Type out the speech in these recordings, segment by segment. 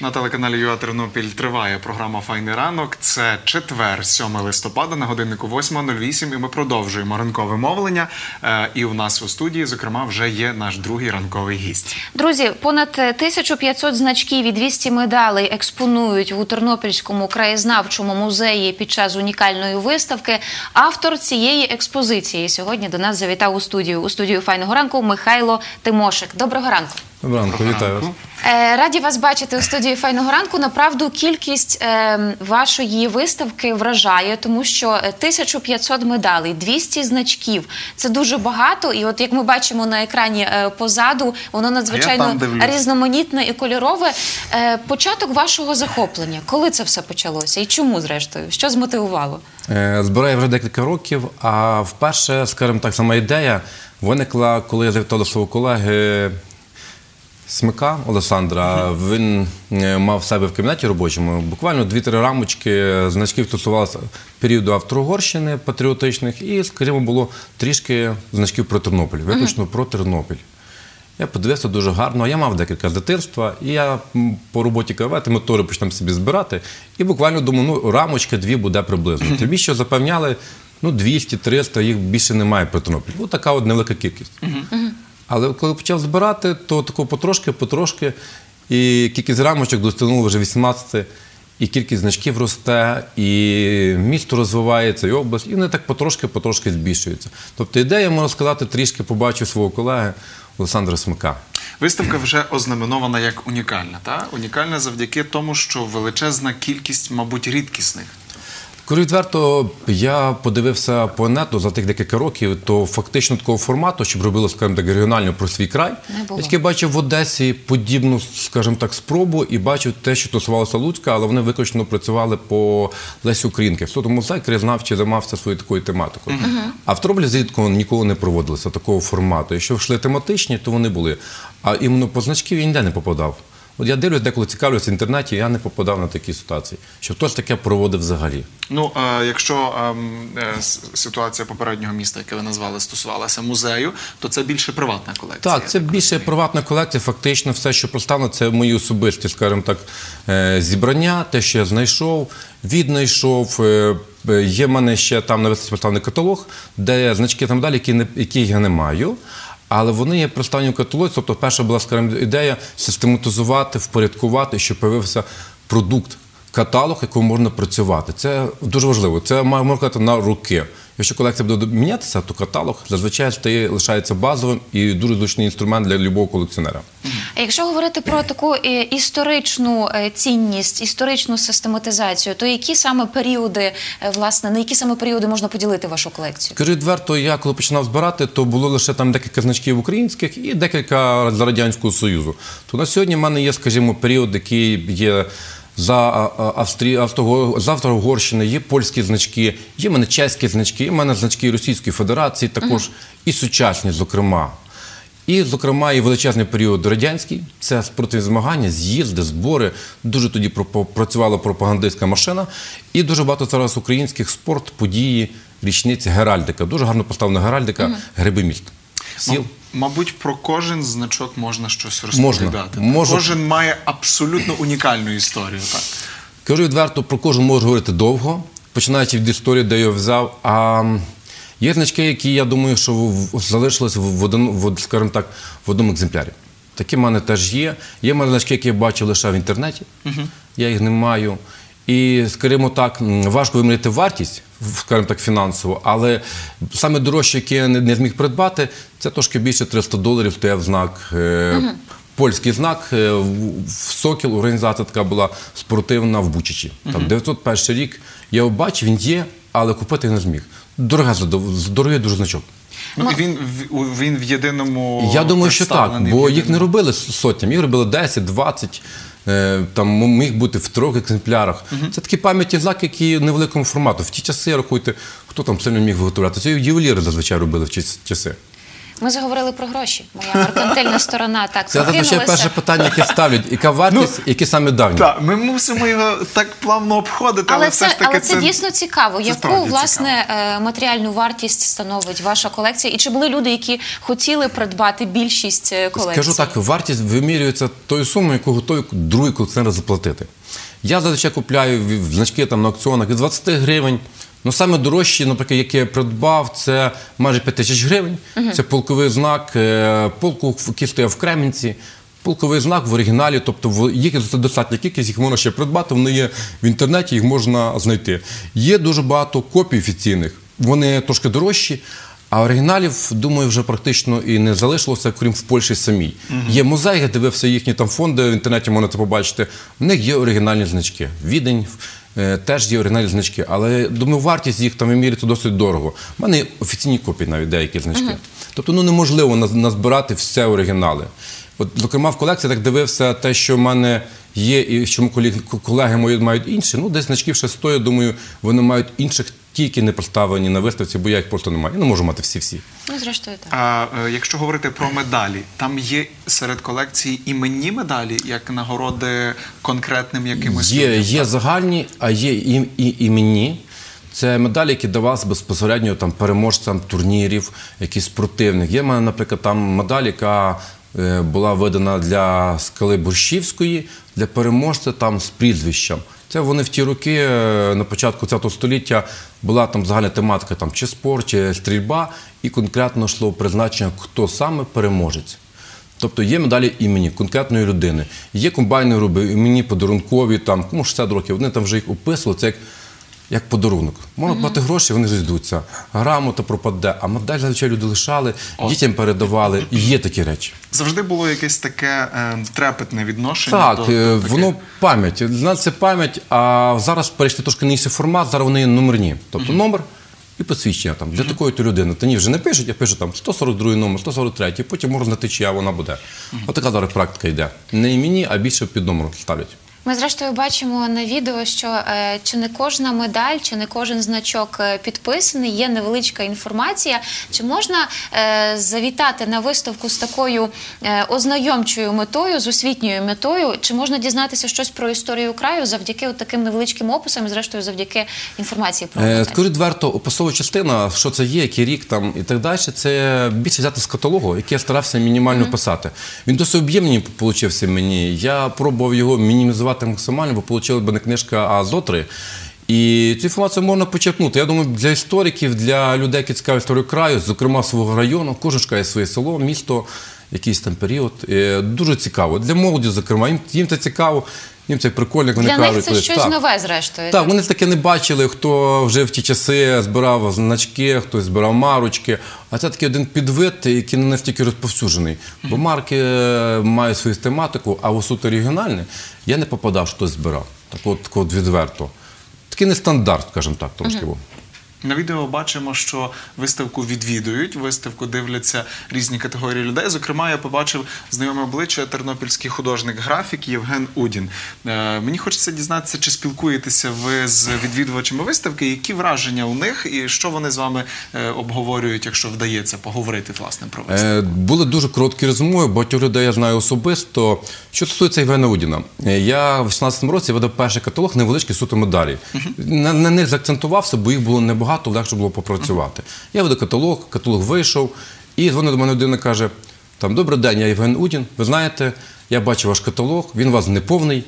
На телеканалі ЮА Тернопіль триває програма «Файний ранок». Це четвер, 7 листопада, на годиннику 8:08, і ми продовжуємо ранкове мовлення. І у нас у студії, зокрема, вже є наш другий ранковий гість. Друзі, понад 1500 значків і 200 медалей експонують у Тернопільському краєзнавчому музеї під час унікальної виставки. Автор цієї експозиції сьогодні до нас завітав у студію «Файного ранку» Михайло Тимошик. Доброго ранку. Доброго ранку, вітаю вас. Раді вас бачити у студії «Файного ранку». Направду, кількість вашої виставки вражає, тому що 1500 медалей, 200 значків – це дуже багато. І от як ми бачимо на екрані позаду, воно надзвичайно різноманітне і кольорове. Початок вашого захоплення, коли це все почалося і чому, зрештою? Що змотивувало? Збираю вже декілька років, а вперше, скажімо так, сама ідея виникла, коли я завітав до свого колеги Смика Олександра. Він мав в себе в кабінеті робочому буквально 2-3 рамочки значків стосувалося періоду Австро-Угорщини патріотичних і, скажімо, було трішки значків про Тернопіль, виключно про Тернопіль. Я подивився дуже гарно, я мав декілька з дитинства, і я по роботі КВ, ми теж почнемо собі збирати, і буквально думаю, ну, рамочка 2 буде приблизно. Тобі що запевняли, ну, 200-300, їх більше немає про Тернопіль. Ось така от невелика кількість. Але коли почав збирати, то тако потрошки, і кількість рамочок достигнула вже 18, і кількість значків росте, і місто розвивається, і область, і вони так потрошки збільшуються. Тобто ідея, можна сказати, трішки побачив свого колеги Олександра Смика. Виставка вже ознаменована як унікальна, так? Унікальна завдяки тому, що величезна кількість, мабуть, рідкісних. Кажу відверто, я подивився по нету за тих декілька років, то фактично такого формату, щоб робило, скажімо так, регіонально про свій край. Я тільки бачив в Одесі подібну, скажімо так, спробу і бачив те, що стосувалося Луцька, але вони виключно працювали по Лесі Українки. Тому музей краєзнавчий займався своєю такою тематикою. А в Тернополі зрідко ніколи не проводилося такого формату. Якщо йшли тематичні, то вони були. А іменно по значків я ніде не попадав. От я дивлюсь, деколи цікавлюся в інтернеті, я не попадав на такі ситуації, що хтось таке проводив взагалі. Ну, якщо ситуація попереднього міста, яке ви назвали, стосувалася музею, то це більше приватна колекція. Так, це більше приватна колекція, фактично все, що представлено, це мої особисті, скажімо так, зібрання, те, що я знайшов, віднайшов. Є в мене ще там на виставці представлений каталог, де значки там далі, які я не маю. Але вони є представлені в каталозі, тобто перша була, скажімо, ідея систематизувати, впорядкувати, щоб з'явився продукт, каталог, якому можна працювати. Це дуже важливо, це можна сказати на роки. Якщо колекція буде мінятися, то каталог зазвичай лишається базовим і дуже зручний інструмент для будь-якого колекціонера. А якщо говорити про таку історичну цінність, історичну систематизацію, то які саме періоди, власне, на які саме періоди можна поділити вашу колекцію? Скажу відверто, я коли починав збирати, то було лише там декілька значків українських і декілька з Радянського Союзу. То на сьогодні в мене є, скажімо, період, який є за Австро-Угорщини, є польські значки, є в мене чеські значки, є в мене значки Російської Федерації, також і сучасні, зокрема. І, зокрема, і величезний період радянський, це спортивні змагання, з'їзди, збори, дуже тоді працювала пропагандистська машина, і дуже багато зараз українських спорт, події, річниці, геральдика. Дуже гарно поставлена геральдика, гриби міст. Мабуть, про кожен значок можна щось розповідати. Кожен має абсолютно унікальну історію. Так? Кажу відверто, про кожен можу говорити довго, починаючи від історії, де я його взяв. А є значки, які, я думаю, що залишились скажімо так, в одному екземплярі. Такі в мене теж є. Є в мене значки, які я бачив лише в інтернеті, я їх не маю. І, скажімо так, важко виміряти вартість, скажімо так, фінансово, але саме дорожче, яке я не зміг придбати, це трошки більше $300 стояв знак, польський знак, в Сокіл, організація така була спортивна в Бучачі. Там 901 рік, я його бачив, він є, але купити не зміг. Дорогий дуже значок. Ну, і він в єдиному. Я думаю, що так, бо їх не робили сотнями, їх робили 10, 20, там міг бути в 3 екземплярах. Це такі пам'ятні знаки, які невеликому формату. В ті часи, рахуйте, хто там сильно міг виготовляти. Це ювеліри зазвичай робили в ті часи. Ми заговорили про гроші. Моя меркантильна сторона так Це зазвичай перше прокинулася. питання, яке ставлять. Яка вартість, які саме давні? Так, ми мусимо його так плавно обходити, але все ж таки Але це дійсно цікаво. Яку, справді власне, матеріальну вартість становить ваша колекція? І чи були люди, які хотіли придбати більшість колекцій? Скажу так, вартість вимірюється тою сумою, яку готові другий колекціонер заплатити. Я зазвичай купляю значки там на аукціонах від 20 гривень. Ну, саме дорожчі, наприклад, які я придбав, це майже 5 тисяч гривень. Це полковий знак, полку, який стояв в Кременці. Полковий знак в оригіналі, тобто їх достатня кількість, їх можна ще придбати, вони є в інтернеті, їх можна знайти. Є дуже багато копій офіційних, вони трошки дорожчі, а оригіналів, думаю, вже практично і не залишилося, крім в Польщі самій. Є музей, я дивився їхні там фонди, в інтернеті можна це побачити, в них є оригінальні значки. Відень теж є оригінальні значки, але, думаю, вартість їх там вимірюється досить дорого. У мене є офіційні копії навіть деякі значки. Тобто, ну, неможливо назбирати все оригінали. От, зокрема, в колекції так дивився те, що в мене є, і що колеги мої мають інші. Ну, десь значків ще 100, я думаю, вони мають інших, тільки не представлені на виставці, бо я їх просто не маю. Я не можу мати всі-всі. Ну, зрештою, так. А якщо говорити про медалі, там є серед колекції іменні медалі, як нагороди конкретним якимось людям? Є загальні, а є і іменні. Це медалі, які давалися безпосередньо там, переможцям турнірів, якісь спортивних. Є в мене, наприклад, там медаль, яка була видана для Скали Борщівської, для переможця там з прізвищем. Це вони в ті роки, на початку ХХ століття, була там загальна тематика, там, чи спорт, чи стрільба, і конкретно йшло призначення, хто саме переможець. Тобто є медалі імені конкретної людини. Є комбайни імені подарункові, там, кому 60 років, вони там вже їх описували, це як подарунок. Можна плати гроші, вони зійдуться. Грамота пропаде, а медаль зазвичай люди лишали, дітям передавали. І є такі речі. Завжди було якесь таке трепетне відношення Так, до таких? воно пам'ять. Для нас це пам'ять, а зараз перейшли трошки на інший формат, зараз вони є номерні. Тобто номер і посвідчення там, для такої-то людини. Та ні, вже не пишуть, а пишуть там 142 номер, 143, потім можна знати, чия вона буде. Отака зараз практика йде. Не імені, а більше під номером ставлять. Ми, зрештою, бачимо на відео, що чи не кожна медаль, чи не кожен значок підписаний, є невеличка інформація. Чи можна завітати на виставку з такою ознайомчою метою, з освітньою метою? Чи можна дізнатися щось про історію краю завдяки таким невеличким описам і, зрештою, завдяки інформації про медаль? Скажу відверто, описова частина, що це є, який рік там і так далі, це більше взяти з каталогу, який я старався мінімально писати. Він досить об'ємний получився мені. Я пробував його мінімізувати максимально, бо отримали б не книжка, а зо-3. І цю інформацію можна почерпнути. Я думаю, для істориків, для людей, які цікаві історію краю, зокрема свого району, кожен шукає своє село, місто, якийсь там період. Дуже цікаво. Для молоді, зокрема, їм це цікаво, їм це прикольно, як вони кажуть. Для них це щось нове, зрештою. Так, вони таке не бачили, хто вже в ті часи збирав значки, хтось збирав марочки. А це такий один підвид, який не настільки розповсюджений. Бо марки мають свою тематику, а в суто регіональне я не попадав, що хтось збирав. Так от відверто. Такий нестандарт, скажімо так, трошки був. На відео бачимо, що виставку відвідують, виставку дивляться різні категорії людей. Зокрема, я побачив знайоме обличчя, тернопільський художник-графік Євген Удін. Мені хочеться дізнатися, чи спілкуєтеся ви з відвідувачами виставки, які враження у них і що вони з вами обговорюють, якщо вдається поговорити, власне, про виставку. Були дуже короткі розмови, багатьох людей я знаю особисто. Що стосується Євгена Удіна, я в 2018 році видав перший каталог невеличкий суто медалі. На них заакцентувався, бо їх було небагато, легше було попрацювати. Я видав каталог вийшов, і дзвонить до мене людина, каже, там, добрий день, я Євген Удін, ви знаєте, я бачив ваш каталог, він у вас неповний.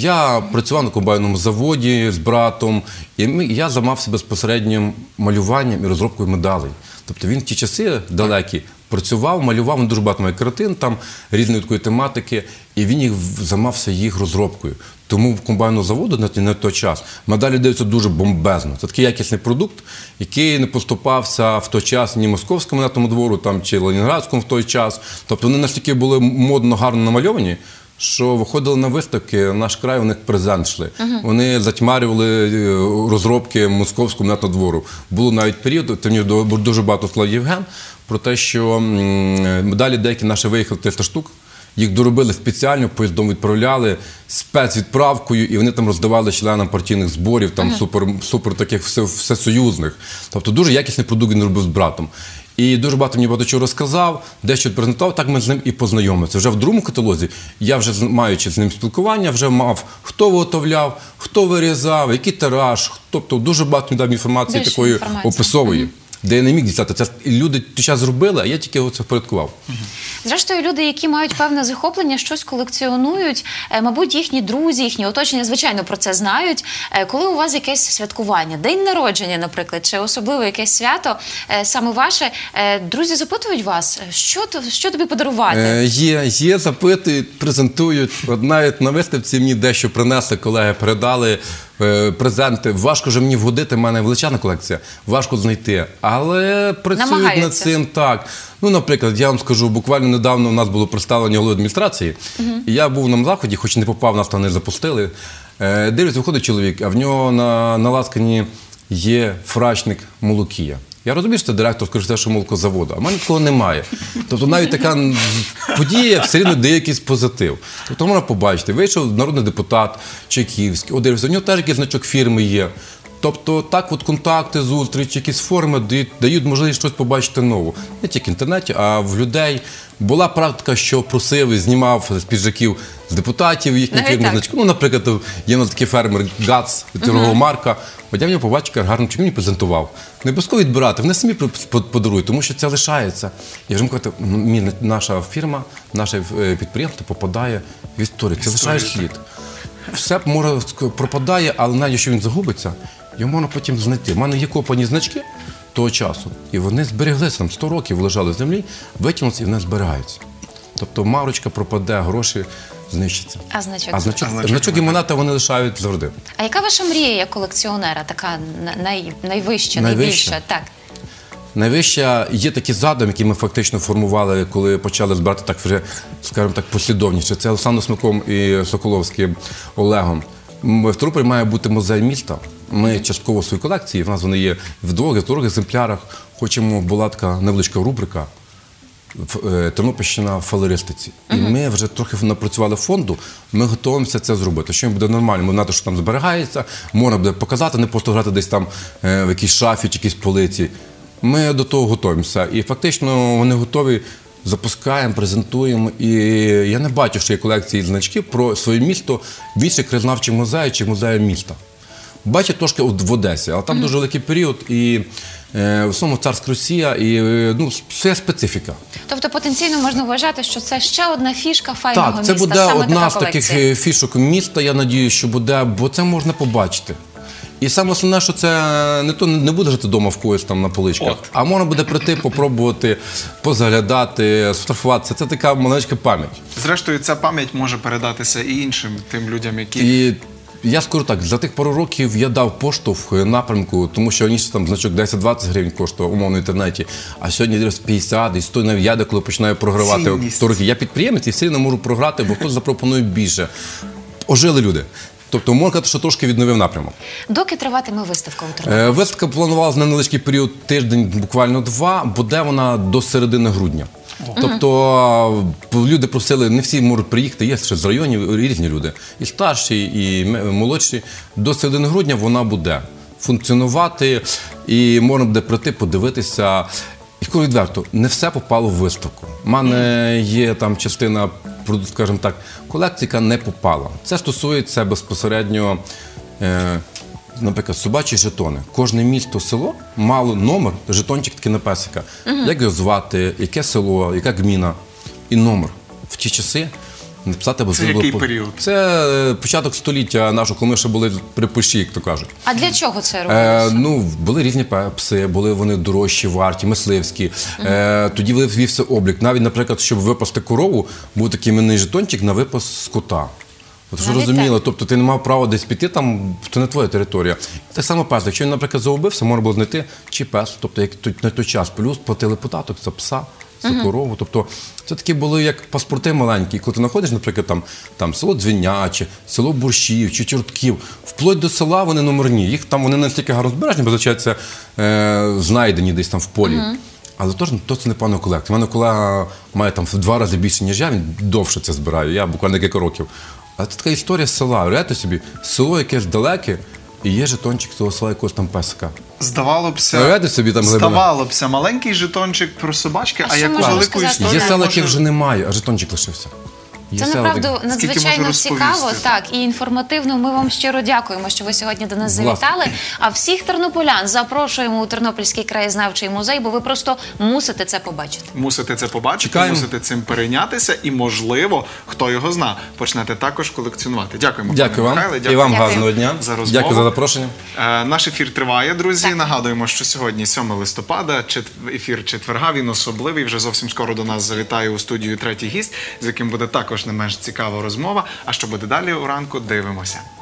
Я працював на комбайному заводі з братом, і я займався безпосереднім малюванням і розробкою медалей. Тобто він в ті часи далекі працював, малював, він дуже багато має картин, там різної такої тематики, і він займався їх розробкою. Тому в комбайному заводу на той час медалі даються дуже бомбезно. Це такий якісний продукт, який не поступався в той час ні Московському монетному двору, там, чи Ленінградському в той час. Тобто вони настільки були модно, гарно намальовані, що виходили на виставки, наш край, у них презент йшли. Вони затьмарювали розробки Московського монетного двору. Було навіть період, дуже багато сказав Євген, про те, що медалі деякі наші виїхали 300 штук, їх доробили спеціально, поїздом відправляли, спецвідправкою, і вони там роздавали членам партійних зборів, там супер таких всесоюзних. Тобто дуже якісний продукт він робив з братом. І дуже багато чого розказав, дещо презентував, так ми з ним і познайомилися. Вже в другому каталозі, я вже маючи з ним спілкування, вже мав, хто виготовляв, хто вирізав, який тираж, тобто дуже багато мені дав інформації Більше такої інформації. описової, де я не міг дістати. Це люди той час зробили, а я тільки це впорядкував. Зрештою, люди, які мають певне захоплення, щось колекціонують, мабуть, їхні друзі, їхні оточення, звичайно, про це знають. Коли у вас якесь святкування, день народження, наприклад, чи особливо якесь свято, саме ваше, друзі запитують вас, що тобі подарувати? Є, запитують, презентують. От навіть на виставці мені дещо принесли, колеги передали презенти. Важко вже мені вгодити, в мене величезна колекція, важко знайти. Але працюють над цим, так. Ну, наприклад, я вам скажу, буквально недавно у нас було представлення голови адміністрації, і я був на заході, хоч не попав, нас там не запустили. Дивлюсь, виходить чоловік, а в нього на ласкані є фрачник молокія. Я розумію, що це директор, скажімо, що молокозаводу, а в мене такого немає. Тобто навіть така подія все рівно дає якийсь позитив. Тобто можна побачити, вийшов народний депутат Чайківський, дивився, у нього теж якийсь значок фірми є. Тобто так от контакти, зустрічі, якісь форми дають можливість щось побачити нове. Не тільки в інтернеті, а в людей. Була практика, що просив і знімав з піджаків з депутатів їхні фірмі значки. Ну, наприклад, є у нас такий фермер ГАЦ, торгова марка. От я в нього побачив, гарно чим мені презентував. Не обов'язково відбирати, вони самі подарують, тому що це лишається. Я вже кажу, наша фірма, наше підприємство попадає в історію. Це лишає слід. Все може пропадає, але навіть якщо він загубиться, його можна потім знайти. У мене є копані значки того часу, і вони збереглися, там 100 років лежали в землі, витягнуться і вони зберігаються. Тобто марочка пропаде, гроші знищаться. А значок і монета вони лишають завжди. А яка ваша мрія як колекціонера, така найвища, найбільша? Так. Найвища, є такі задум, які ми фактично формували, коли почали збирати так вже, скажімо так, послідовніше. Це Олександром Смиком і Соколовським Олегом. В Тернополі має бути музей міста. Ми частково в своїй колекції, в нас вони є в двох екземплярах. Хочемо, була така невеличка рубрика «Тернопільщина в фалеристиці». І ми вже трохи напрацювали фонду, ми готуємося це зробити. Що буде нормально, ми знаємо, що там зберігається, можна буде показати, не просто грати десь там в якійсь шафі чи якійсь полиці. Ми до того готуємося. І фактично вони готові, запускаємо, презентуємо. І я не бачу, що є колекції значків про своє місто в інших краєзнавчих музеях чи музеях міста. Бачу трошки в Одесі, але там дуже великий період, і в основному царська Росія, і все специфіка. Тобто потенційно можна вважати, що це ще одна фішка файного міста, так, це буде одна з таких фішок міста, я сподіваюся, що буде, бо це можна побачити. І саме основне, що це не буде жити вдома в когось там на поличках, а можна буде прийти, попробувати, позаглядати, сфотографуватися. Це така маленька пам'ять. Зрештою, ця пам'ять може передатися і іншим тим людям, які... І я скажу так, за тих пару років я дав поштовх напрямку, тому що раніше там значок 10-20 гривень коштував, умовно, в інтернеті, а сьогодні десь 50, і 100, навіть я коли починаю програвати торги. Я підприємець і все одно можу програти, бо хтось запропонує більше. Ожили люди. Тобто, можна сказати, що трошки відновив напрямок. Доки триватиме виставка у Тернополі? Виставка планувалася на невеличкий період, тиждень, буквально 2, буде вона до середини грудня. Тобто, люди просили, не всі можуть приїхати, є ще з районів різні люди, і старші, і молодші. До середини грудня вона буде функціонувати, і можна буде прийти, подивитися. І коли відверто, не все попало в виставку. У мене є там частина, скажімо так, колекції, яка не попала. Це стосується безпосередньо, наприклад, собачі жетони. Кожне місто, село мало номер, жетончик такий на песика. Як його звати, яке село, яка гміна і номер. В ті часи написати... Це який період? Це початок століття нашого, коли ми ще були при Польщі, як то кажуть. А для чого це робилося? Були різні пси, були вони дорожчі, варті, мисливські. Тоді вивівся облік. Навіть, наприклад, щоб випасти корову, був такий іменний жетончик на випас скота. От що розуміло, тобто ти не мав права десь піти, там, це не твоя територія. Так само пес, якщо він, наприклад, загубився, можна було знайти, чи пес, тобто як на той час, плюс платили податок за пса, за корову. Тобто це такі були як паспорти маленькі. Коли ти знаходиш, наприклад, там село Дзвіняче, село Борщів чи Чортків, вплоть до села вони номерні. Їх там вони не настільки гарно збережені, бо, звичайно, це знайдені десь там в полі. Але то це не певна колекція. У мене колега має там в 2 рази більше, ніж я, він довше це збирає, я буквально кілька років. Але це така історія села. Уявляєте собі, село якесь далеке, і є жетончик цього села якогось там песика. Уявляєте собі там глибина? здавалося, маленький жетончик про собачки, А а що яку можна велику сказати? історію Є села, яких може- вже немає, а жетончик лишився. Є Це села, направду такі- надзвичайно можу цікаво, розповісти. так, і інформативно. Ми вам щиро дякуємо, що ви сьогодні до нас Власне. завітали. А всіх тернополян запрошуємо у Тернопільський краєзнавчий музей, бо ви просто мусите це побачити. Мусите це побачити, Чекаємо. мусите цим перейнятися і, можливо, хто його зна, почнете також колекціонувати. Дякуємо, Дякую пане вам. Михайле, І вам Дякую. гарного дня. за розмову. Дякую за запрошення. Наш ефір триває, друзі. Так. Нагадуємо, що сьогодні 7 листопада, ефір четверга, він особливий. Вже зовсім скоро до нас завітає у студію третій гість, з яким буде також не менш цікава розмова. А що буде далі у ранку, дивимося.